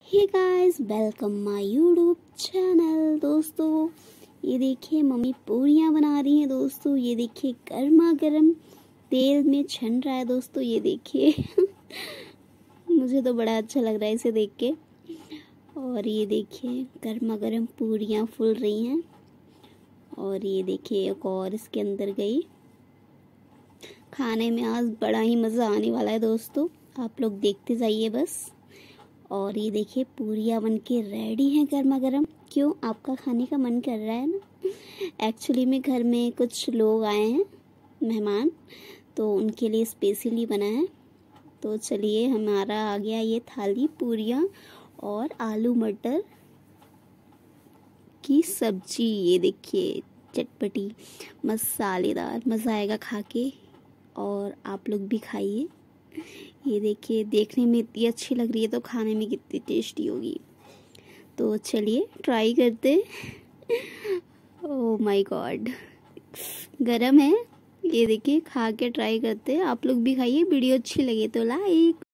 Hey guys, welcome my YouTube channel. दोस्तों ये देखिए मम्मी पूरियां बना रही हैं। दोस्तों ये देखिए गर्मा गर्म तेल में छन रहा है। दोस्तों ये देखिए मुझे तो बड़ा अच्छा लग रहा है इसे देख के। और ये देखिए गर्मा गर्म पूरियां फूल रही हैं। और ये देखिए एक और इसके अंदर गई। खाने में आज बड़ा ही मज़ा आने वाला है दोस्तों, आप लोग देखते जाइए बस। और ये देखिए पूरियां बन के रेडी हैं गर्मा गर्म। क्यों, आपका खाने का मन कर रहा है ना? एक्चुअली में घर में कुछ लोग आए हैं मेहमान, तो उनके लिए स्पेशली बना है। तो चलिए हमारा आ गया ये थाली पूरियां और आलू मटर की सब्जी। ये देखिए चटपटी मसालेदार, मज़ा आएगा खा के। और आप लोग भी खाइए। ये देखिए देखने में इतनी अच्छी लग रही है तो खाने में कितनी टेस्टी होगी। तो चलिए ट्राई करते। ओह माय गॉड, गरम है। ये देखिए खा के ट्राई करते। आप लोग भी खाइए। वीडियो अच्छी लगे तो लाइक।